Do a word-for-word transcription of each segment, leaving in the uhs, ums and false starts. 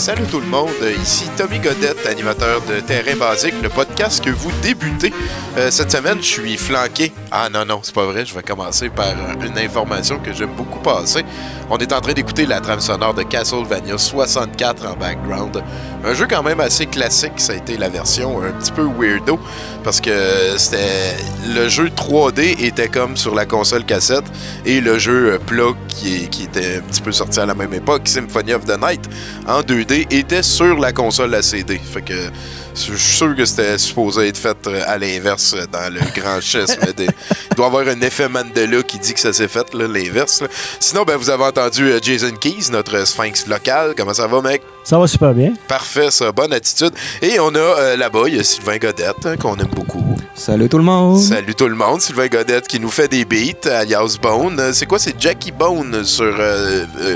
salut tout le monde, ici Tommy Godette, animateur de Terrain Basique, le podcast que vous débutez. Euh, cette semaine, je suis flanqué. Ah non, non, c'est pas vrai, je vais commencer par euh, une information que j'aime beaucoup passer. On est en train d'écouter la trame sonore de Castlevania soixante-quatre en background. Un jeu quand même assez classique, ça a été la version un petit peu weirdo, parce que c'était le jeu trois D était comme sur la console cassette, et le jeu plat qui, est, qui était un petit peu sorti à la même époque, Symphony of the Night, en deux D, était sur la console à C D. Fait que je suis sûr que c'était supposé être fait à l'inverse dans le grand schisme. Il doit y avoir un effet Mandela qui dit que ça s'est fait, là, l'inverse. Là. Sinon, ben, vous avez entendu Jason Keys, notre sphinx local. Comment ça va, mec? Ça va super bien. Parfait, ça. Bonne attitude. Et on a euh, là-bas, il y a Sylvain Godette, hein, qu'on aime beaucoup. Salut tout le monde. Salut tout le monde. Sylvain Godette qui nous fait des beats, alias Bone. C'est quoi? C'est Jackie Bone sur... Euh, euh,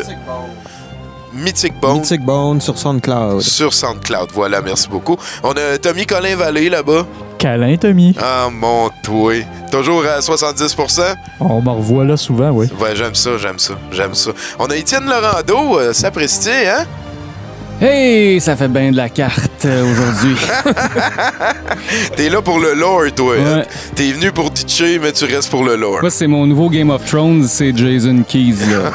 Mythic Bone. Mythic Bone sur SoundCloud. Sur SoundCloud, voilà, merci beaucoup. On a Tommy Colin-Vallée là-bas. Câlin, Tommy. Ah, mon toi. Toujours à soixante-dix pour cent? On m'en revoit là souvent, oui. Ouais, j'aime ça, j'aime ça, j'aime ça. On a Étienne Laurando, euh, sapristi, hein? Hey, ça fait bien de la carte euh, aujourd'hui. T'es là pour le lore, toi. Ouais. Hein? T'es venu pour ditcher, mais tu restes pour le lore. Moi, c'est mon nouveau Game of Thrones, c'est Jason Keys,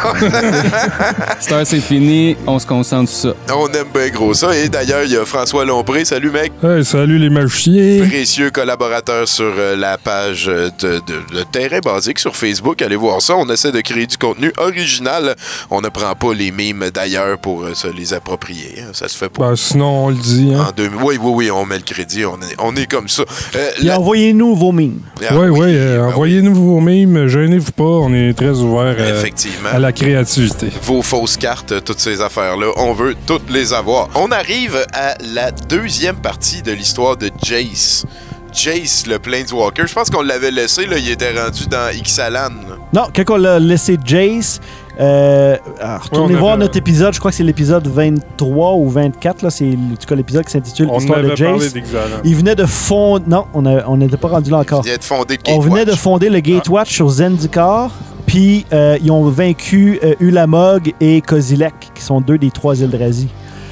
là. Star, c'est fini, on se concentre sur ça. On aime bien gros ça. Et d'ailleurs, il y a François Lompré. Salut, mec. Hey, salut les magiciens. Précieux collaborateur sur euh, la page de, de, de Terrain Basique sur Facebook. Allez voir ça. On essaie de créer du contenu original. On ne prend pas les mimes d'ailleurs pour euh, se les approprier. Ça se fait pas. Ben, sinon, on le dit. Hein? En deux... Oui, oui, oui, on met le crédit. On est, on est comme ça. Euh, Et la... envoyez-nous vos mimes. Ah, oui, oui. oui euh, ben envoyez-nous oui. vos mimes. Gênez-vous pas. On est très ouvert euh, Effectivement. à la créativité. Vos fausses cartes, toutes ces affaires-là, on veut toutes les avoir. On arrive à la deuxième partie de l'histoire de Jace. Jace, le Planeswalker. Je pense qu'on l'avait laissé, là, il était rendu dans Ixalan. Non, quand on l'a laissé Jace, euh, alors, retournez ouais, voir avait... notre épisode, je crois que c'est l'épisode vingt-trois ou vingt-quatre, là, c'est en tout cas l'épisode qui s'intitule Histoire de Jace. Il venait de fonder... Non, on n'était pas rendu là encore. Il venait de fonder le Gatewatch. On venait de fonder le Gatewatch ah. sur Zendikar, puis euh, ils ont vaincu euh, Ulamog et Kozilek, qui sont deux des trois Eldrazi.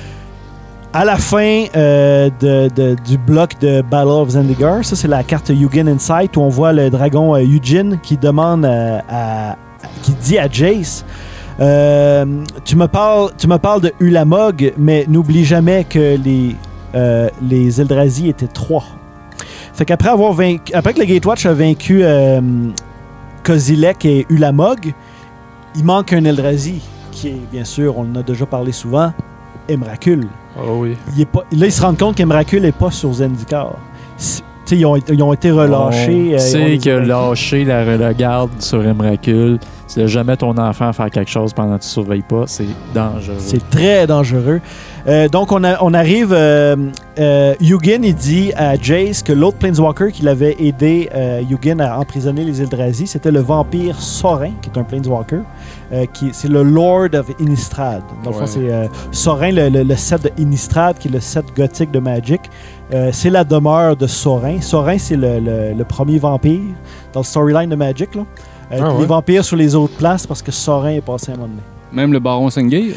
À la fin euh, de, de, du bloc de Battle of Zendikar, ça c'est la carte Ugin Insight où on voit le dragon euh, Ugin qui demande euh, à, à, qui dit à Jace euh, tu me parles tu me parles de Ulamog, mais n'oublie jamais que les euh, les Eldrazi étaient trois. Fait qu'après avoir vaincu, après que le Gatewatch a vaincu euh, Kozilek et Ulamog, il manque un Eldrazi qui est bien sûr, on en a déjà parlé souvent, Emrakul. Oh oui. Il est pas, là, ils se rendent compte qu'Emrakul n'est pas sur Zendikar. Ils ont, ils ont été relâchés. On euh, sait que lâcher la, la garde sur Emrakul, c'est de jamais ton enfant faire quelque chose pendant que tu ne surveilles pas. C'est dangereux. C'est très dangereux. Euh, donc, on, a, on arrive... Euh, euh, Ugin, il dit à Jace que l'autre Planeswalker qui l'avait aidé, euh, Ugin, à emprisonner les Eldrazi, c'était le vampire Sorin, qui est un Planeswalker. Euh, qui, c'est le Lord of Innistrad. Dans le ouais. fond, c'est euh, Sorin, le, le, le set de Innistrad, qui est le set gothique de Magic. Euh, c'est la demeure de Sorin. Sorin, c'est le, le, le premier vampire dans le storyline de Magic. Là. Euh, ah, les ouais. vampires sur les autres places parce que Sorin est passé à un moment donné. Même le baron Sengir?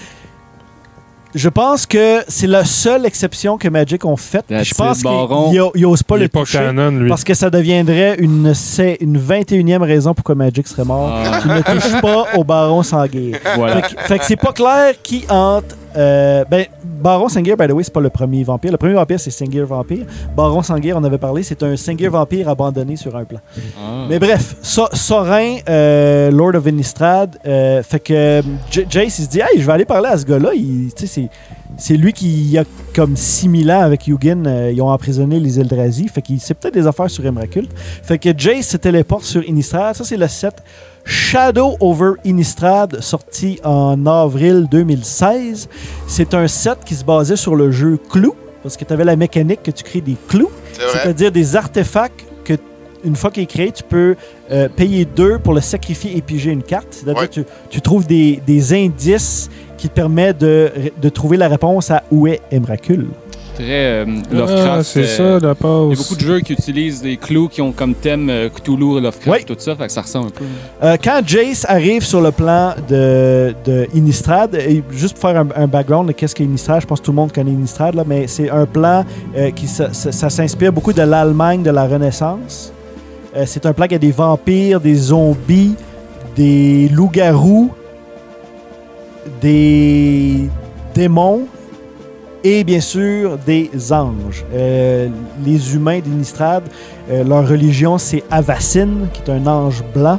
Je pense que c'est la seule exception que Magic ont faite. Je pense qu'ils n'osent pas il le pas toucher canon, lui. Parce que ça deviendrait une, une vingt et unième raison pourquoi Magic serait mort. Ah. Tu ne touches pas au baron Sengir. Voilà. Fait, fait que c'est pas clair qui hante. Euh, ben, Baron Sengir, by the way, c'est pas le premier vampire. Le premier vampire, c'est Sengir Vampire. Baron Sengir, on avait parlé, c'est un Sengir Vampire abandonné sur un plan. Ah. Mais bref, so Sorin, euh, Lord of Innistrad, euh, fait que J Jace, il se dit, hey, je vais aller parler à ce gars-là. C'est lui qui, a comme six mille ans avec Ugin, euh, ils ont emprisonné les Eldrazi. Fait qu'il sait peut-être des affaires sur Emrakul. Fait que Jace se téléporte sur Innistrad. Ça, c'est le set Shadow over Innistrad, sorti en avril deux mille seize. C'est un set qui se basait sur le jeu Clou, parce que tu avais la mécanique que tu crées des clous, c'est-à-dire des artefacts que, une fois qu'il est créé, tu peux euh, payer deux pour le sacrifier et piger une carte. C'est-à-dire ouais. que tu, tu trouves des, des indices qui te permettent de, de trouver la réponse à où est Emrakul. très euh, Lovecraft. Ah, c'est euh, ça, la pause. Il y a beaucoup de jeux qui utilisent des clous qui ont comme thème euh, Cthulhu, Lovecraft, Oui. tout ça, fait que ça ressemble un peu. Euh, quand Jace arrive sur le plan de, de Innistrad, et juste pour faire un, un background de qu'est-ce qu'est Innistrad, je pense que tout le monde connaît Innistrad, là, mais c'est un plan euh, qui ça, ça, ça s'inspire beaucoup de l'Allemagne de la Renaissance. Euh, c'est un plan qui a des vampires, des zombies, des loups-garous, des démons et bien sûr des anges. Euh, les humains d'Innistrad, euh, leur religion c'est Avacyn, qui est un ange blanc.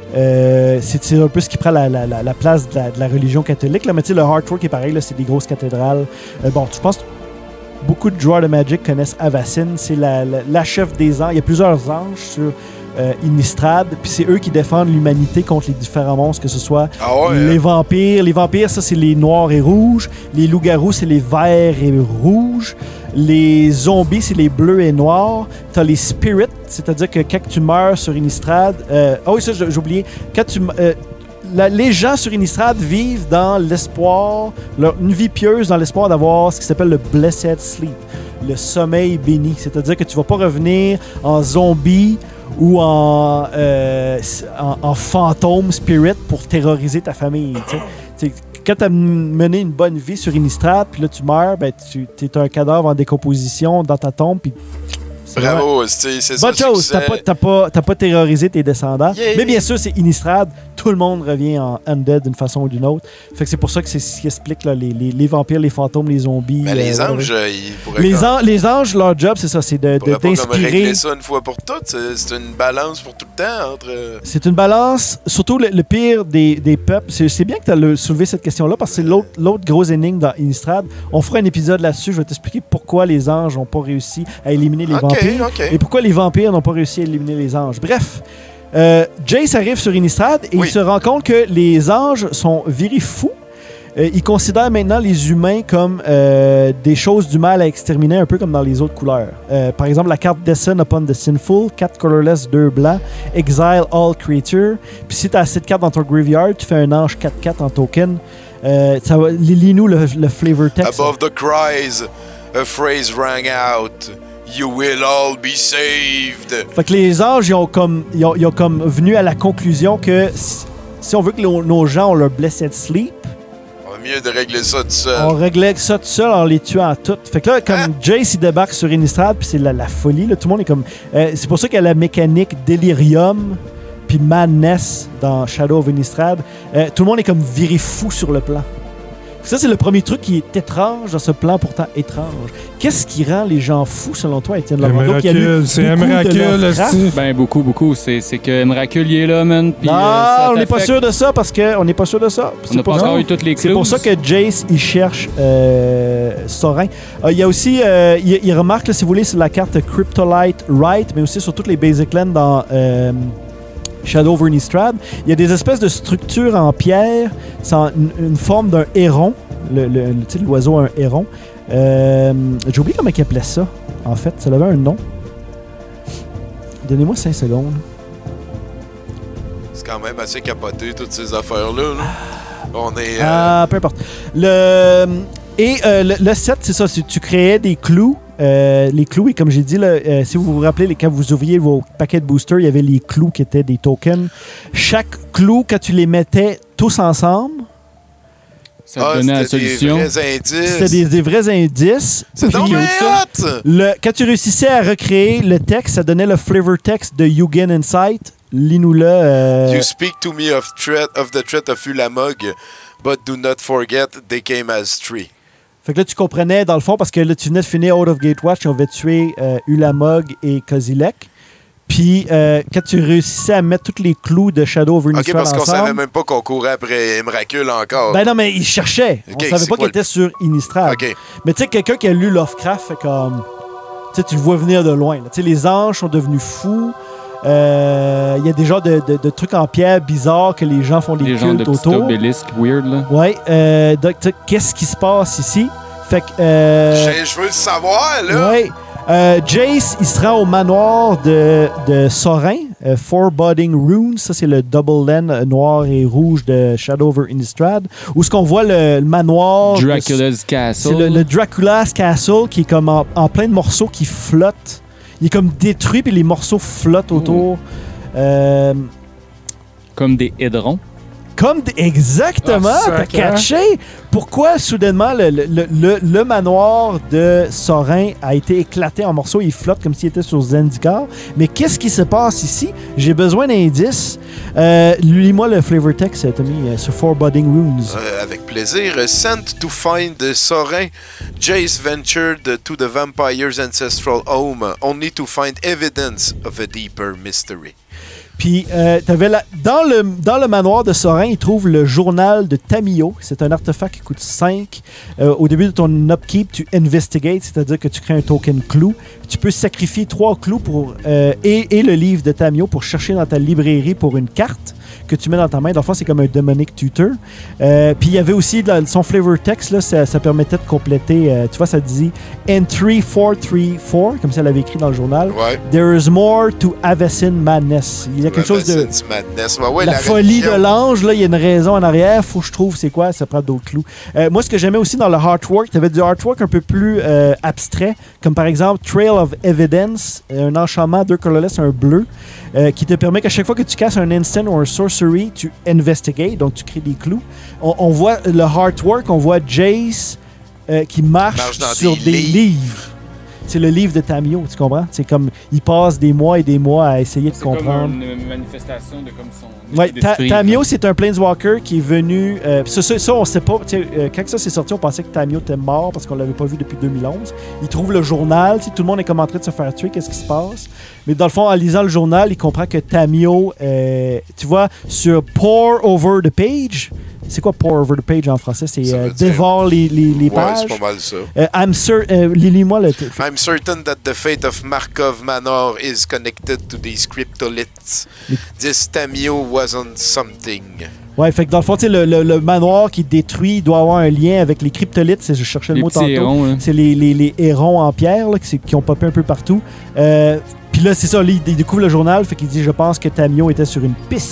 Euh, c'est c'est un peu ce qui prend la, la, la, la place de la, de la religion catholique. Là. Mais tu sais, le artwork est pareil, là, c'est des grosses cathédrales. Euh, bon, je pense que beaucoup de joueurs de Magic connaissent Avacyn. C'est la, la, la chef des anges. Il y a plusieurs anges sur euh, Innistrad. Puis c'est eux qui défendent l'humanité contre les différents monstres, que ce soit Ah ouais, les hein? vampires. Les vampires, ça, c'est les noirs et rouges. Les loups-garous, c'est les verts et rouges. Les zombies, c'est les bleus et noirs. T'as les spirits, c'est-à-dire que quand tu meurs sur Innistrad... Euh, ah oui, ça, j'ai j'ai oublié. Quand tu... Euh, la- les gens sur Innistrad vivent dans l'espoir, leur- une vie pieuse dans l'espoir d'avoir ce qui s'appelle le Blessed Sleep, le sommeil béni. C'est-à-dire que tu vas pas revenir en zombie ou en, euh, en, en fantôme spirit pour terroriser ta famille. tu sais. Tu sais, quand tu as mené une bonne vie sur Innistrad, puis là tu meurs, ben, tu es un cadavre en décomposition dans ta tombe, puis c'est vraiment- Bravo, c'est c'est ça. bonne chose, succès. t'as pas, t'as pas, t'as pas terrorisé tes descendants. Yeah. Mais bien sûr, c'est Innistrad. Tout le monde revient en undead d'une façon ou d'une autre. Fait que c'est pour ça que c'est ce qui explique là, les, les, les vampires, les fantômes, les zombies. Mais les euh, anges, euh, ils pourraient Les, comme- an- les anges, leur job, c'est ça, c'est de, ils de- pourraient pas comme d'inspirer. régler ça une fois pour toutes. C'est c'est une balance pour tout le temps entre. euh, C'est une balance, surtout le, le pire des, des peuples. C'est c'est bien que tu as soulevé cette question-là parce que c'est l'autre l'autre grosse énigme dans Innistrad. On fera un épisode là-dessus. Je vais t'expliquer pourquoi les anges n'ont pas réussi à éliminer les Ok, vampires ok. et pourquoi les vampires n'ont pas réussi à éliminer les anges. Bref, euh, Jace arrive sur Innistrad et Oui. il se rend compte que les anges sont virés fous. Euh, ils considèrent maintenant les humains comme euh, des choses du mal à exterminer, un peu comme dans les autres couleurs. Euh, par exemple, la carte Descend Upon the Sinful, quatre colorless, deux blancs, Exile All Creature. Puis si tu as assez de cartes dans ton graveyard, tu fais un ange quatre quatre en token. Euh, ça va, lis-nous le, le flavor text. Above the cries, a phrase rang out. You will all be saved. Fait que les anges, ils ont comme, ils ont, ils ont comme venu à la conclusion que si, si on veut que nos, nos gens ont leur blessed sleep, On va mieux de régler ça tout seul. on réglait ça tout seul en les tuant toutes. Fait que là, comme Hein? Jace, il débarque sur Innistrad, puis c'est la, la folie. Là. Tout le monde est comme... euh, c'est pour ça qu'il y a la mécanique Delirium puis Madness dans Shadow of Innistrad. Euh, tout le monde est comme viré fou sur le plan. Ça, c'est le premier truc qui est étrange dans ce plan pourtant étrange. Qu'est-ce qui rend les gens fous, selon toi, Étienne Lavando, qui a lu Emrakul, c'est beaucoup de Emrakul, Lovecraft? esti. Ben, beaucoup, beaucoup. C'est c'est que Emrakul, il est là, man. Puis, Non, euh, ça on n'est pas t'affecte. sûr de ça parce que on n'est pas sûr de ça. On C'est n'a pas pour- encore non. eu toutes les C'est clues. pour ça que Jace, il cherche euh, Sorin. Euh, Il y a aussi, euh, il, il remarque, là, si vous voulez, c'est la carte Cryptolite Right, mais aussi sur toutes les Basic Lands dans euh, Shadow of Innistrad. Il y a des espèces de structures en pierre, c'est en une, une forme d'un héron. Le, le, le- tu sais, l'oiseau a un héron. Euh, J'ai oublié comment il appelait ça, en fait. Ça avait un nom. Donnez-moi cinq secondes. C'est quand même assez capoté, toutes ces affaires-là. là. On est. euh, Ah, peu importe. Le, et euh, le, le set, c'est ça. c'est- Tu créais des clous. Euh, les clous, et comme j'ai dit, là, euh, si vous vous rappelez, les- quand vous ouvriez vos paquets de boosters, il y avait les clous qui étaient des tokens. Chaque clou, quand tu les mettais tous ensemble, Ça te ah, donnait la c'était des solution. vrais indices. c'était des, des vrais indices. C'est Puis donc bien cute, hot! le, quand tu réussissais à recréer le texte, ça donnait le flavor text de Yugen Insight. Lis-nous-le. euh, You speak to me of threat of the threat of Ulamog, but do not forget they came as three. Fait que là, tu comprenais, dans le fond, parce que là, tu venais de finir Out of Gatewatch, on avait tué euh, Ulamog et Kozilek. Puis, euh, quand tu réussissais à mettre tous les clous de Shadow of Ok, Innistrad parce qu'on savait ensemble... même pas qu'on courait après Emrakul encore. Ben non, mais il cherchait. Ok, On savait c'est pas quoi qu'il était sur Innistrad. Ok. Mais tu sais, quelqu'un qui a lu Lovecraft, fait comme... Tu sais, tu le vois venir de loin. là. Tu sais, les anges sont devenus fous. Euh, Il y a des genres de, de- de trucs en pierre bizarres que les gens font des Des gens de cultes petits autour. obélisques weird, là. Ouais. Euh, donc, tu sais, qu'est-ce qui se passe ici? Fait que... euh, Je je veux le savoir, là. Ouais. Euh, Jace, il se rend au manoir de, de Sorin. euh, Foreboding Runes. Ça, c'est le double land euh, noir et rouge de Shadow over Innistrad. Où ce qu'on voit le, le manoir... Dracula's Castle. C'est le, le Dracula's Castle qui est comme en, en plein de morceaux qui flottent. Il est comme détruit, puis les morceaux flottent autour. Mmh. Euh, Comme des hédrons. Comme d- exactement, Ah, t'as sac, hein? catché. Pourquoi soudainement le, le, le, le manoir de Sorin a été éclaté en morceaux, il flotte comme s'il était sur Zendikar. Mais qu'est-ce qui se passe ici? J'ai besoin d'indices. Euh, lis-moi le flavor text, Tommy, euh, sur Foreboding Runes. Euh, avec plaisir. Sent to find Sorin, Jace ventured to the vampire's ancestral home, only to find evidence of a deeper mystery. Puis, euh, t'avais la... dans, le, dans le manoir de Sorin, il trouve le journal de Tamio. C'est un artefact qui coûte cinq. Euh, au début de ton upkeep, tu investigates, c'est-à-dire que tu crées un token clou. Tu peux sacrifier trois clous pour, euh, et, et le livre de Tamio pour chercher dans ta librairie pour une carte que tu mets dans ta main. Dans le fond, c'est comme un Demonic Tutor. Euh, puis il y avait aussi dans son flavor text, là, ça, ça permettait de compléter. Euh, tu vois, ça dit Entry quatre trois quatre, comme ça l'avait écrit dans le journal. Ouais. There is more to Avacyn Madness. Il y a quelque chose de. Madness. Ouais, ouais, la, la folie religion. de l'ange, là, il y a une raison en arrière. Faut que je trouve c'est quoi, ça prend d'autres clous. Euh, moi, ce que j'aimais aussi dans le artwork, tu avais du artwork un peu plus euh, abstrait, comme par exemple Trail of Evidence, un enchantement, deux colorless, un bleu, euh, qui te permet qu'à chaque fois que tu casses un instant ou un sorcery, tu investigate, donc tu crées des clous. On, on voit le artwork, on voit Jace euh, qui marche, Marche dans sur des des livres. livres. C'est le livre de Tamio, tu comprends? C'est comme, il passe des mois et des mois à essayer de comprendre. une manifestation de comme son. Ouais, Ta- Tamio, c'est un Planeswalker qui est venu. Euh, ça, ça, ça, on sait pas. Euh, quand ça s'est sorti, on pensait que Tamio était mort parce qu'on l'avait pas vu depuis deux mille onze. Il trouve le journal. Tout le monde est comme en train de se faire tuer. Qu'est-ce qui se passe? Mais dans le fond, en lisant le journal, il comprend que Tamio, euh, tu vois, sur Pour Over the Page. C'est quoi Pour Over the Page en français? C'est Ça euh, veut dire- dévore les, les, les Ouais, pages. c'est pas mal ça. Euh, I'm sûr. Euh, lis-moi le. I'm certain that the fate of Markov Manor is connected to these cryptoliths. Mais- This Tamio was on something. Ouais, fait que dans le fond, tu sais, le, le, le manoir qui est détruit doit avoir un lien avec les cryptoliths. C'est- Je cherchais le Les mot petits tantôt. hérons, là. C'est les, les, les hérons en pierre là, qui, c'est- qui ont popé un peu partout. Euh, Puis là, c'est ça, là, il, il découvre le journal, fait qu'il dit « Je pense que Tamio était sur une piste ».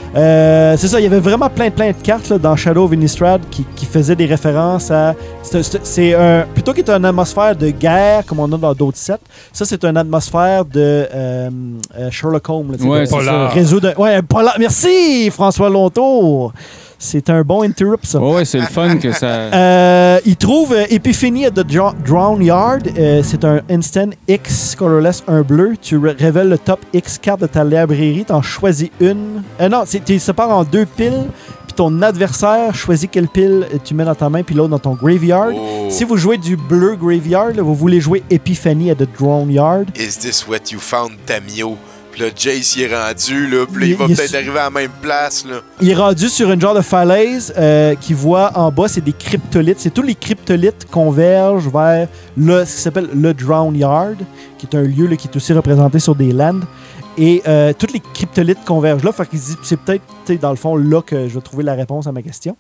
Euh, c'est ça, il y avait vraiment plein, plein de cartes là, dans Shadow of Innistrad qui, qui faisaient des références à... C'est, c'est, c'est un... Plutôt qu'être une atmosphère de guerre, comme on a dans d'autres sets, ça, c'est une atmosphère de euh, euh, Sherlock Holmes. Là, tu sais, Ouais, de- c'est Polar. ça. réseau de... Ouais, polar. Merci, François Lontour. C'est un bon interrupt, ça. Ouais, ouais, c'est le fun que ça. Euh, il trouve euh, Epiphany at the Dro- Drown Yard. Euh, c'est un instant X colorless, un bleu. Tu ré- révèles le top X carte de ta librairie. T'en choisis une. Euh, non, c'est- tu sépares en deux piles. Puis ton adversaire choisit quelle pile euh, tu mets dans ta main, puis l'autre dans ton graveyard. Oh. Si vous jouez du bleu graveyard, là, vous voulez jouer Epiphany at the Drown Yard. Is this what you found, Tamio? Puis là, Jace, il est rendu, là. Puis là, il, Il- va il- peut-être arriver à la même place, là. Il est rendu sur une genre de falaise euh, qui voit en bas, c'est des cryptolithes. C'est tous les cryptolithes convergent vers le, ce qui s'appelle le Drown Yard, qui est un lieu là, qui est aussi représenté sur des lands. Et euh, tous les cryptolithes convergent là. Fait qu'il se dit, c'est peut-être, tu sais, dans le fond, là que je vais trouver la réponse à ma question.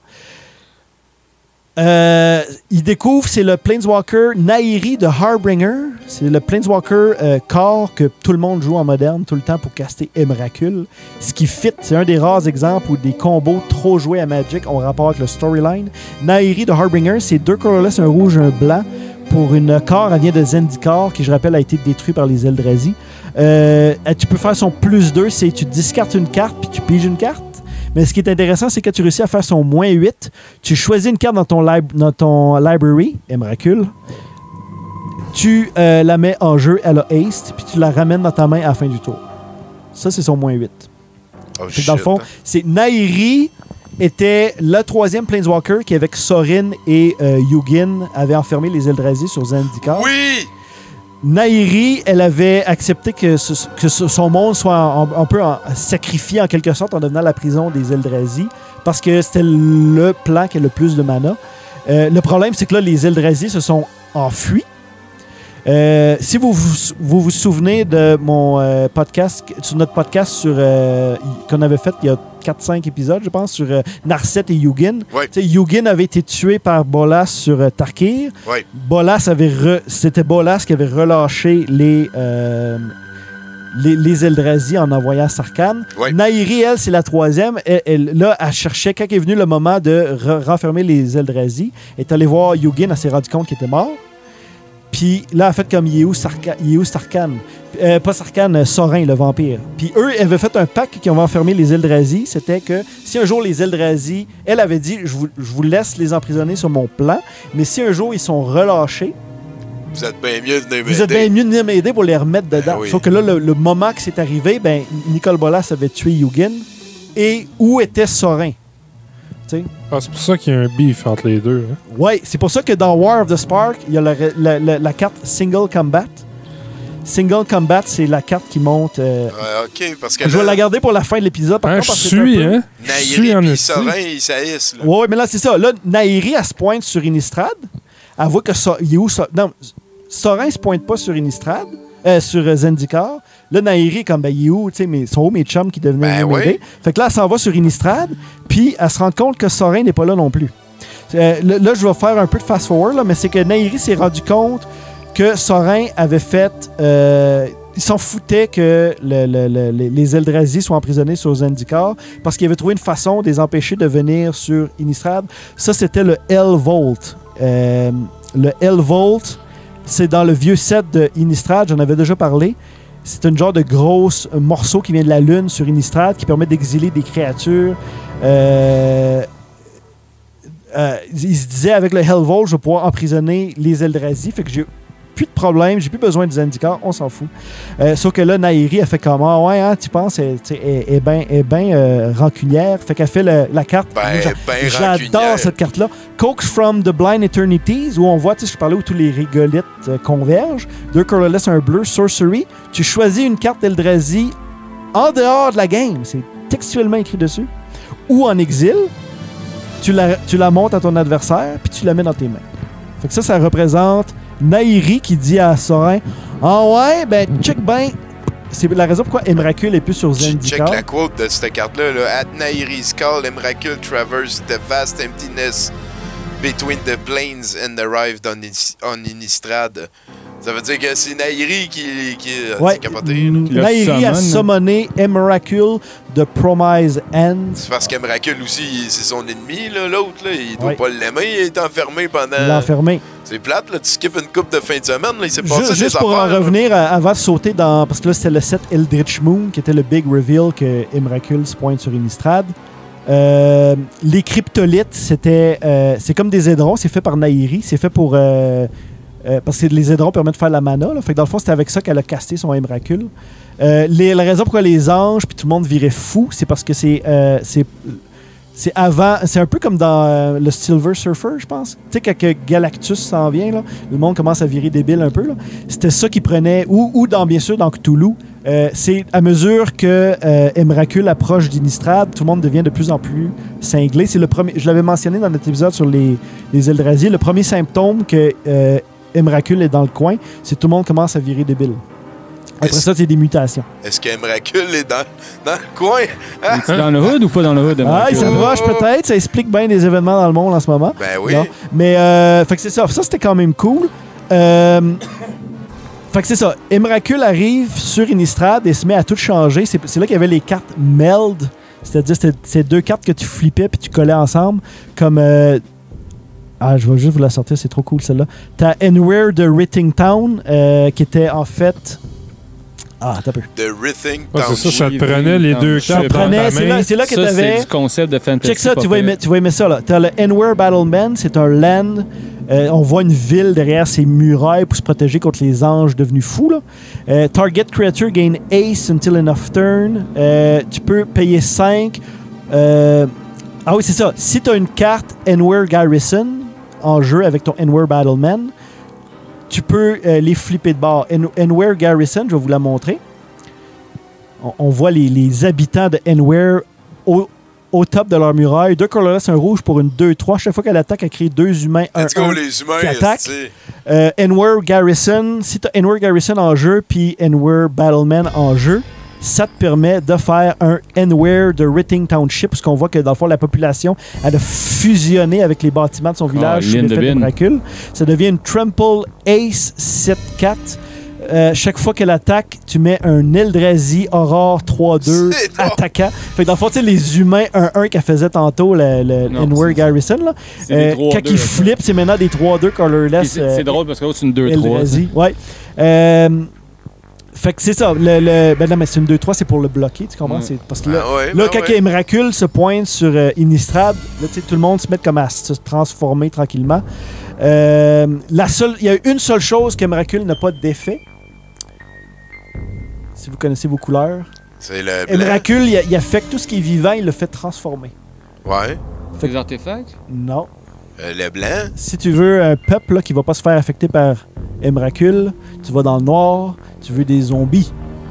Euh, il découvre, c'est le Planeswalker Nahiri de Harbinger. C'est le Planeswalker euh, corps que tout le monde joue en moderne tout le temps pour caster Emrakul. Ce qui fit, c'est un des rares exemples où des combos trop joués à Magic ont rapport avec le storyline. Nahiri de Harbinger, c'est deux colorless, un rouge, un blanc. Pour une corps, elle vient de Zendikar, qui je rappelle a été détruit par les Eldrazi. Euh, tu peux faire son plus deux, c'est tu discartes une carte puis tu piges une carte. Mais ce qui est intéressant, c'est que tu réussis à faire son moins huit. Tu choisis une carte dans ton, lib- dans ton library, Emrakul. Tu euh, la mets en jeu, elle a haste, puis tu la ramènes dans ta main à la fin du tour. Ça, c'est son moins huit. Oh, Fait que shit. dans le fond, c'est Nahiri était le troisième Planeswalker qui, avec Sorin et euh, Yugin, avait enfermé les Eldrazi sur Zendikar. Oui! Nahiri, elle avait accepté que, ce- que ce- son monde soit en- un peu en- sacrifié en quelque sorte en devenant la prison des Eldrazi parce que c'était le plan qui a le plus de mana. Euh, le problème, c'est que là, les Eldrazi se sont enfuis. Euh, si vous vous, vous vous souvenez de mon euh, podcast, sur notre podcast sur euh, qu'on avait fait il y a quatre cinq épisodes, je pense, sur euh, Narset et Yugin. Ouais. Tu sais, Yugin avait été tué par Bolas sur euh, Tarkir. Ouais. Bolas avait re- c'était Bolas qui avait relâché les euh, les, les Eldrazi en envoyant Sarkhan. Ouais. Nairi, elle, c'est la troisième. Elle, elle- là, elle cherchait, quand est venu le moment de re- renfermer les Eldrazi, elle est allée voir Yugin, elle s'est rendue compte qu'il était mort. Puis là, elle a fait comme il est où Sarka- il est où Sarkhan? Euh, pas Sarkhan, euh, Sorin, le vampire. Puis eux, ils avaient fait un pacte qui ont enfermé les Eldrazi. C'était que si un jour les Eldrazi, elle avait dit, je vous, je vous laisse les emprisonner sur mon plan, mais si un jour ils sont relâchés, Vous êtes bien mieux de venir vous êtes bien m'aider. mieux de venir m'aider pour les remettre dedans. oui. Sauf que là, le, le moment que c'est arrivé, ben, Nicole Bolas avait tué Yugin. Et où était Sorin? Tu sais? Ah, c'est pour ça qu'il y a un beef entre les deux. Hein. Ouais, c'est pour ça que dans War of the Spark, il y a la, la- la- la carte Single Combat. Single Combat, c'est la carte qui monte. euh, Ouais, ok, parce que je vais là, la garder pour la fin de l'épisode. par Hein, contre, je parce que c'est un suis, peu- hein? Je suis Nairi en et esti. Sorin, ils saillissent. là. Ouais, ouais, mais là, c'est ça. Là, Nairi, elle se pointe sur Innistrad. Elle voit que ça. Il est où ça? Non, Sorin se pointe pas sur Innistrad, euh, sur euh, Zendikar. Là, Nairi est comme, ben, il est où? Tu sais, mais sont où mes chums qui devenaient Ben venir m'aider? ouais. Fait que là, elle s'en va sur Innistrad, puis elle se rend compte que Sorin n'est pas là non plus. Euh, là, là, je vais faire un peu de fast-forward, là, mais c'est que Nairi s'est rendu compte que Sorin avait fait. Euh, il s'en foutait que le- le- le- les- les Eldrazi soient emprisonnés sur Zendikar parce qu'il avait trouvé une façon de les empêcher de venir sur Innistrad. Ça, c'était le Hellvolt. Euh, le Hellvolt, c'est dans le vieux set de Innistrad, j'en avais déjà parlé. C'est un genre de gros morceau qui vient de la Lune sur Innistrad qui permet d'exiler des créatures. Euh, euh, il se disait avec le Hellvolt, je vais pouvoir emprisonner les Eldrazi. Fait que j'ai plus de problème, j'ai plus besoin de Zendikar, on s'en fout. Euh, sauf que là, Nairi, elle fait comment? Ouais, hein, tu penses, elle tu sais, elle- elle est bien ben, euh, rancunière. Fait qu'elle fait le- la carte. Ben, Moi, j'a- ben J'adore rancunière. cette carte-là. Coax from the Blind Eternities, où on voit, tu sais, je parlais où tous les régolites euh, convergent. Deux colorless, un bleu, Sorcery. Tu choisis une carte Eldrazi en dehors de la game. C'est textuellement écrit dessus. Ou en exil. Tu la, tu la montes à ton adversaire, puis tu la mets dans tes mains. Fait que ça, ça représente Nairi qui dit à Sorin, ah ouais, ben check ben. C'est la raison pourquoi Emrakul est plus sur Check Zendikar. la quote de cette carte-là. Là. At Nairi's call, Emrakul traversed the vast emptiness between the plains and arrived on, Inis- on Innistrad. Ça veut dire que c'est Nairi qui, qui a Ouais, capoté. là. mm, Le Nairi a summon. summoné Emrakul de Promise End. C'est parce qu'Emrakul aussi, il- c'est son ennemi, là, l'autre. Là. Il doit Ouais. pas l'aimer. Il est enfermé pendant. Il l'a enfermé. C'est plate, là. Tu skippes une coupe de fin de semaine. Là. Il s'est passé Ju- des Juste pour affaires. en là. revenir, à- avant de sauter dans. Parce que là, c'était le set Eldritch Moon qui était le big reveal que Emrakul se pointe sur Innistrad. Euh, les cryptolithes, c'était. euh, c'est comme des aidrons, c'est fait par Nairi. C'est fait pour. euh, euh, parce que les aidrons permettent de faire la mana. Là. Fait que dans le fond, c'était avec ça qu'elle a casté son Emrakul. Euh, les- la raison pourquoi les anges puis tout le monde virait fou, c'est parce que c'est. euh, c'est c'est avant, c'est un peu comme dans euh, le Silver Surfer, je pense. Tu sais, quand que Galactus s'en vient, là, le monde commence à virer débile un peu. là. C'était ça qui prenait, ou, ou dans, bien sûr dans Cthulhu, euh, c'est à mesure que euh, Emrakul approche d'Innistrad, tout le monde devient de plus en plus cinglé. C'est le premier, je l'avais mentionné dans notre épisode sur les, les Eldrazi, le premier symptôme que euh, Emrakul est dans le coin, c'est que tout le monde commence à virer débile. Après Est-ce- ça, c'est des mutations. Est-ce qu'Emrakul est dans, dans le coin? Ah! Es-tu dans le hood ou pas dans le hood? Ah, il Emrakul? s'approche peut-être, ça explique bien des événements dans le monde en ce moment. Ben oui. Non. Mais, euh, fait que c'est ça. Ça, c'était quand même cool. Euh, fait que c'est ça. Emrakul arrive sur Innistrad et se met à tout changer. C'est, c'est là qu'il y avait les cartes Meld. C'est-à-dire, c'était, c'est deux cartes que tu flippais puis tu collais ensemble. Comme. euh, ah, je vais juste vous la sortir, c'est trop cool celle-là. T'as Anywhere de Writting Town, euh, qui était en fait. Ah, t'as peu. De Rithing Ouais, c'est ça, ça te Township. prenait les deux Ça cartes dans Prenais, ta c'est, main. là, c'est là que Ça, c'est t'avais. du concept de fantasy. Check ça, pas tu vas, pire. aimer, tu vas aimer ça. Là. T'as le Anywhere Battleman, c'est un land. Euh, on voit une ville derrière ses murailles pour se protéger contre les anges devenus fous. Là. Euh, target creature gain ace until enough turn. Euh, tu peux payer cinq. Euh, ah oui, c'est ça. Si tu as une carte Anywhere Garrison en jeu avec ton Anywhere Battleman, tu peux euh, les flipper de bord. An- Anywhere Garrison, je vais vous la montrer. On, on voit les, les habitants de Anywhere au, au top de leur muraille. Deux colorless, un rouge pour une deux trois. Chaque fois qu'elle attaque, elle crée deux humains. Un, Let's go, un. les humains. qui attaque. esti. Euh, Anywhere Garrison, si tu as Anywhere Garrison en jeu puis Anywhere Battleman en jeu, ça te permet de faire un Anywhere de Writting Township, parce qu'on voit que dans le fond, la population elle a fusionné avec les bâtiments de son village sous ligne de l'effet bin. de Emrakul. Ça devient une Trample Ace sept quatre. Euh, chaque fois qu'elle attaque, tu mets un Eldrazi Aurore trois deux C'est drôle. attaquant. Fait que dans le fond, tu sais, les humains un un qu'elle faisait tantôt, le, le Non, Inward c'est- Garrison, là, C'est des euh, trois quand deux, il là, ça. flippe, c'est maintenant des trois deux Puis colorless. C'est euh, c'est drôle parce que l'autre, c'est une deux trois. Eldrazi. Ouais. Euh, fait que c'est ça. Le, le- ben non, mais c'est une deux trois, c'est pour le bloquer, tu comprends? Ouais. C'est parce que là, Ah ouais, là ben quand ouais. Emrakul se pointe sur euh, Innistrad, là, tu sais, tout le monde se met comme à se transformer tranquillement. Euh, la seule, il y a une seule chose qu'Emrakul n'a pas d'effet. Si vous connaissez vos couleurs. C'est le blanc. Emrakul, il, il affecte tout ce qui est vivant, il le fait transformer. Ouais. Fait- Des artefacts? Non. Euh, le blanc. Si tu veux un peuple là, qui va pas se faire affecter par Emrakul, tu vas dans le noir, tu veux des zombies.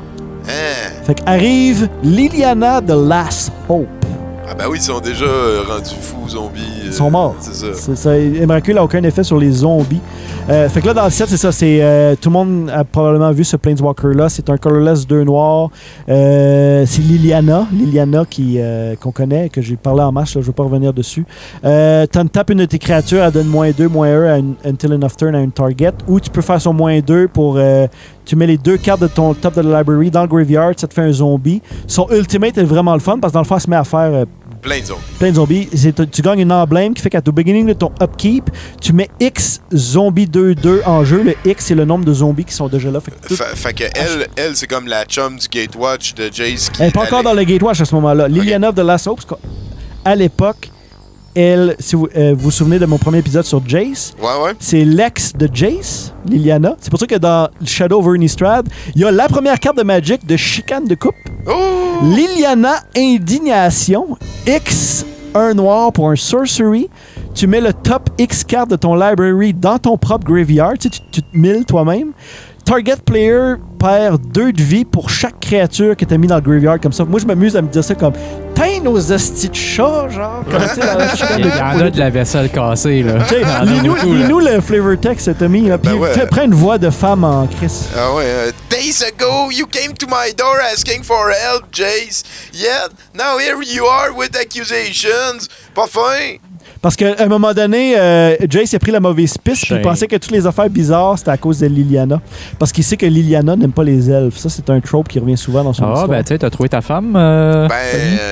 Hein. Fait qu'arrive Liliana de Last Hope. Ah ben oui, ils sont déjà euh, rendus fous, zombies. euh, Ils sont morts. C'est ça. C'est ça. Emrakul n'a aucun effet sur les zombies. Euh, fait que là, dans le set, c'est ça. C'est, euh, tout le monde a probablement vu ce Planeswalker-là. C'est un colorless deux noirs. Euh, c'est Liliana. Liliana qui, euh, qu'on connaît, que j'ai parlé en marche. Là, je ne veux pas revenir dessus. Euh, tu tapes une de tes créatures, elle donne moins deux, moins un à une, until end of turn à une target. Ou tu peux faire son moins deux pour... Euh, tu mets les deux cartes de ton top de la library dans le graveyard, ça te fait un zombie. Son ultimate est vraiment le fun parce que dans le fond, elle se met à faire... Euh, Plein de zombies. plein de zombies. C'est- tu gagnes une emblème qui fait qu'à au beginning de ton upkeep, tu mets X zombies deux deux en jeu. Le X, c'est le nombre de zombies qui sont déjà là. Fait que tout- Fa- Fait que elle, elle c'est comme la chum du Gatewatch de Jace qui elle n'est pas encore allait- dans le Gatewatch à ce moment-là. Liliana of the Last Hope, parce qu'à l'époque, elle, si vous euh, vous vous souvenez de mon premier épisode sur Jace, Ouais, ouais. c'est l'ex de Jace, Liliana. C'est pour ça que dans Shadow of Innistrad, il y a la première carte de Magic de Chicane de Coupe. Oh! Liliana Indignation, X, un noir pour un sorcery. Tu mets le top X card de ton library dans ton propre graveyard. Tu, sais, tu, tu te milles toi-même. Target player perd deux de vie pour chaque créature que tu as mis dans le graveyard comme ça. Moi, je m'amuse à me dire ça comme Tain nos hosties de chats, genre. Comme, tu sais, dans la chicane Il de y en coupe. a de la vaisselle cassée, là. Tu sais, Il y en a lis-nous, beaucoup, là. lis-nous le flavor text, Tommy. Là, puis Ben ouais. fais- prends une voix de femme en Chris. Ah ouais. euh, Days ago, you came to my door asking for help, Jace. Yet, now here you are with accusations. Pas fin. Parce qu'à un moment donné, euh, Jace a pris la mauvaise piste puis il Shame. pensait que toutes les affaires bizarres, c'était à cause de Liliana. Parce qu'il sait que Liliana n'aime pas les elfes. Ça, c'est un trope qui revient souvent dans son Ah, histoire. ben, tu sais, t'as trouvé ta femme. euh, Ben,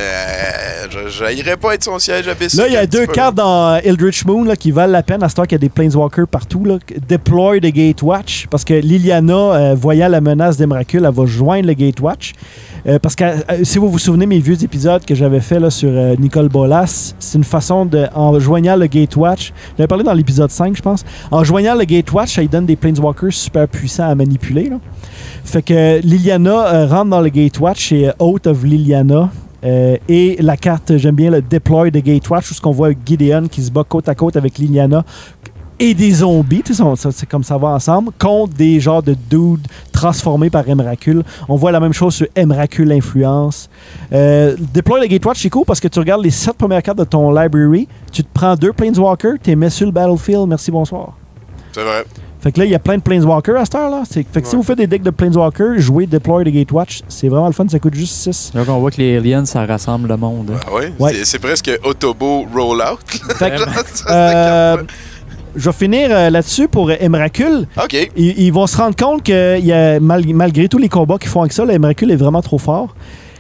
euh, je n'irais pas être son siège à Bessic. Là, il y un a petit deux peu. cartes dans Eldritch Moon là, qui valent la peine à ce temps qu'il y a des Planeswalkers partout. Là. Deploy the Gatewatch. Parce que Liliana, euh, voyant la menace d'Emrakul, elle va joindre le Gatewatch. Euh, parce que euh, si vous vous souvenez mes vieux épisodes que j'avais fait là, sur euh, Nicole Bolas, c'est une façon de, en joignant le Gatewatch, j'avais parlé dans l'épisode cinq, je pense, en joignant le Gatewatch, ça lui donne des Planeswalkers super puissants à manipuler. Là. Fait que Liliana euh, rentre dans le Gatewatch, c'est euh, Oath of Liliana. Euh, et la carte, j'aime bien le Deploy de Gatewatch, où ce qu'on voit Gideon qui se bat côte à côte avec Liliana et des zombies, tu sais, ça- c'est comme ça va ensemble, contre des genres de dudes transformés par Emrakul. On voit la même chose sur Emrakul Influence. Euh, Deploy the Gatewatch, c'est cool parce que tu regardes les sept premières cartes de ton library, tu te prends deux Planeswalkers, tu les mets sur le battlefield, merci, bonsoir. C'est vrai. Fait que là, il y a plein de Planeswalkers à cette heure-là. C'est- Fait que si Ouais. vous faites des decks de Planeswalkers, jouez Deploy the Gatewatch, c'est vraiment le fun, ça coûte juste six. Là qu'on voit que les aliens, ça rassemble le monde. Ah ouais. Ouais. C'est- C'est presque Autobo Rollout. Fait que, Ça, cette euh, carte-là. je vais finir euh, là-dessus pour euh, Emrakul. OK. Ils, ils vont se rendre compte que il y a, mal- malgré tous les combats qu'ils font avec ça, le Emrakul est vraiment trop fort.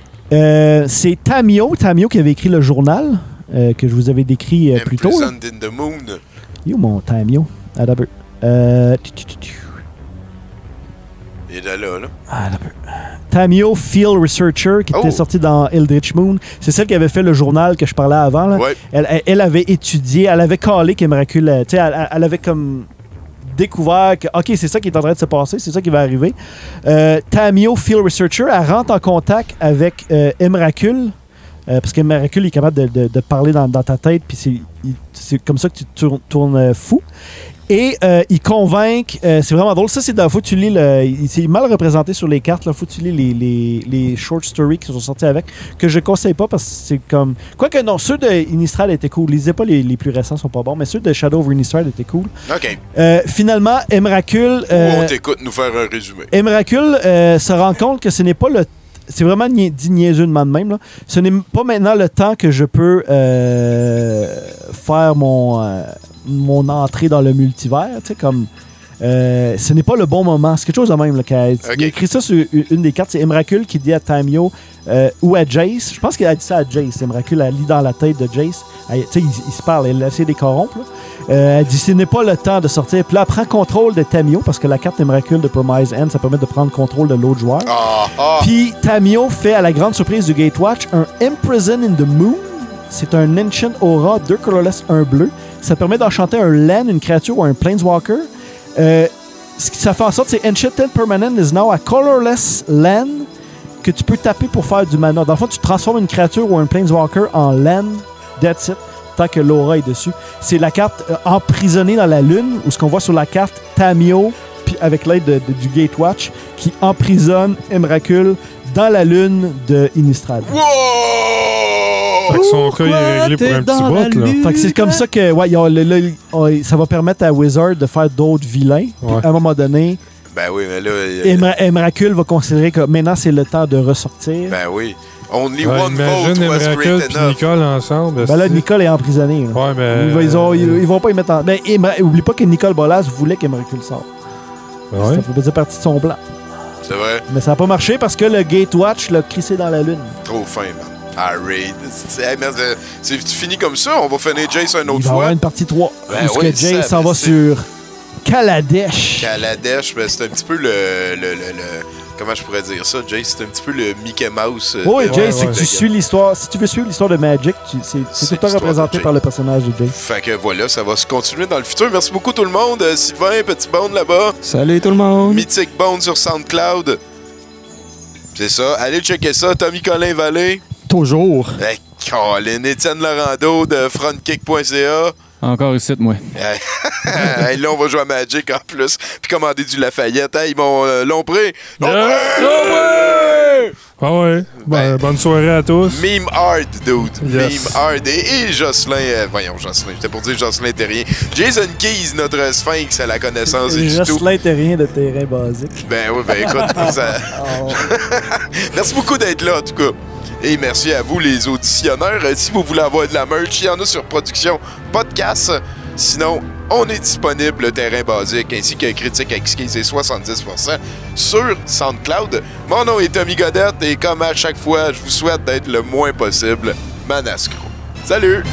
Euh, c'est Tamio, Tamio qui avait écrit le journal euh, que je vous avais décrit euh, plus tôt. là. Imprisoned in the Moon. Il est où mon Tamio? Ah, d'abord. Euh, tu, tu, tu, tu. Il est de là, là. Ah, d'abord. Tamio Field Researcher qui était Oh. sorti dans Eldritch Moon. C'est celle qui avait fait le journal que je parlais avant. Là. Ouais. Elle, elle- elle avait étudié, elle avait calé qu'Emrakul. euh, Tu sais, elle, elle avait comme découvert que, OK, c'est ça qui est en train de se passer, c'est ça qui va arriver. Euh, Tamio Field Researcher, elle rentre en contact avec euh, Emrakul. euh, parce qu'Emrakul est capable de, de, de parler dans, dans ta tête, puis c'est, il- c'est comme ça que tu tournes, tournes euh, fou. Et euh, ils convainquent, euh, c'est vraiment drôle, ça c'est dans, faut que tu lis, le, il- c'est mal représenté sur les cartes, là, faut que tu lis les, les, les short stories qui sont sortis avec, que je conseille pas parce que c'est comme... Quoique non, ceux de Innistrad étaient cool, lisez pas les, les plus récents, sont pas bons, mais ceux de Shadow of Innistrad étaient cool. OK. Euh, finalement, Emrakul... euh, Ou on t'écoute nous faire un résumé. Emrakul euh, se rend compte que ce n'est pas le... C'est vraiment nia- dit niaiseux de même. Là. Ce n'est pas maintenant le temps que je peux euh, faire mon, euh, mon entrée dans le multivers. Tu sais, comme... Euh, ce n'est pas le bon moment. C'est quelque chose de même. Là, okay. Il a écrit ça sur une des cartes. C'est Emrakul qui dit à Tamio euh, ou à Jace. Je pense qu'il a dit ça à Jace. Emrakul, elle lit dans la tête de Jace. Elle, il, il se parle. Elle essaie de les corrompre. Euh, elle dit ce n'est pas le temps de sortir. Puis là, elle prend contrôle de Tamio parce que la carte Emrakul de Promise End, ça permet de prendre contrôle de l'autre joueur. Oh, oh. Puis Tamio fait, à la grande surprise du Gatewatch, un Imprison in the Moon. C'est un Ancient Aura, deux colorless, un bleu. Ça permet d'enchanter un land, une créature ou un Planeswalker. Euh, ce qui ça fait en sorte, c'est Enchanted Permanent is now a colorless land que tu peux taper pour faire du mana. Dans le fond, tu transformes une créature ou un Planeswalker en land, that's it, tant que l'aura est dessus. C'est la carte euh, emprisonnée dans la lune, ou ce qu'on voit sur la carte Tamio, puis avec l'aide de, de, du Gatewatch, qui emprisonne Emrakul dans la lune de Innistrad. Wow! Fait que son cas il est réglé pour un petit bout, là. Fait que c'est comme ça que ouais, y a, le, le, le, ça va permettre à Wizard de faire d'autres vilains. Ouais. À un moment donné, Ben oui, mais là... Emra- Emrakul va considérer que maintenant c'est le temps de ressortir. Ben oui. Only Ouais, one imagine vote was Emrakul great puis enough. Nicole ensemble. Ben là, c'est- Nicole est emprisonné. Là. Ouais, mais. Ils, vont- ils, ont- ils- ils vont pas y mettre en. Ben, Emra- oublie pas que Nicole Bolas voulait qu'Emrakul sorte. Ben ouais. Ça faisait partie de son plan. C'est vrai. Mais ça n'a pas marché parce que le Gatewatch l'a crissé dans la lune. Trop fin, man. Ah, raid. C'est hey, merde, c'est- tu finis comme ça, on va finir Jace une Il autre va y avoir fois. une partie trois. Ben parce oui, que Jay ça, s'en ben va c'est- sur Kaladesh. Kaladesh, ben c'est un petit peu le, le, le, le- comment je pourrais dire ça, Jace, c'est un petit peu le Mickey Mouse. euh, Oui, de- Jay, ouais, c'est que ouais. tu suis l'histoire. Si tu veux suivre l'histoire de Magic, tu- c'est C'est c'est tout le temps l'histoire représenté de Jay. par le personnage de Jay. Fait que voilà, ça va se continuer dans le futur. Merci beaucoup tout le monde. Euh, Sylvain, Petit Bone là-bas. Salut tout le monde. Mythic Bone sur SoundCloud. C'est ça. Allez checker ça. Tommy Colin Vallée. Toujours. Hey, Colin. Étienne Laurando de frontkick point c a. Encore ici, moi. Hey, là, on va jouer à Magic en plus. Puis commander du Lafayette. Hey, mon euh, Lompré. Lompré! Ah ouais. Ben, Ben- bonne soirée à tous. Meme art, dude. Yes. Meme art. Et, et Jocelyn, euh, voyons, Jocelyn, j'étais pour dire Jocelyn Terrien. Jason Keys, notre sphinx à la connaissance du tout. Jocelyn Terrien de terrain basique. Ben oui, ben écoute, ça... Oh. merci beaucoup d'être là, en tout cas. Et merci à vous, les auditionneurs. Euh, Si vous voulez avoir de la merch, il y en a sur Production Podcast. Sinon, on est disponible, le terrain basique, ainsi que critique exquise et soixante-dix pour cent sur SoundCloud. Mon nom est Tommy Godette et comme à chaque fois, je vous souhaite d'être le moins possible Manascro. Salut!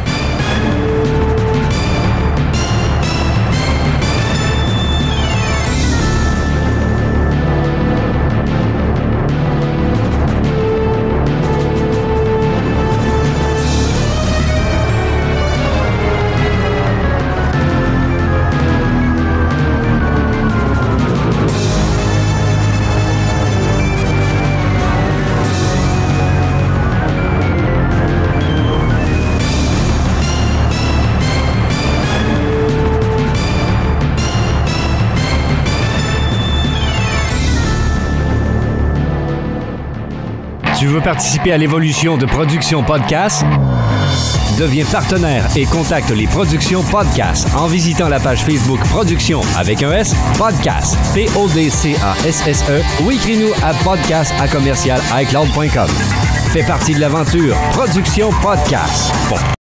Tu veux participer à l'évolution de Production Podcast? Deviens partenaire et contacte les Productions Podcast en visitant la page Facebook Production avec un S, Podcast, P O D C A S S E ou écris-nous à podcast à commercial i cloud point com. Fais partie de l'aventure Production Podcast. Bon.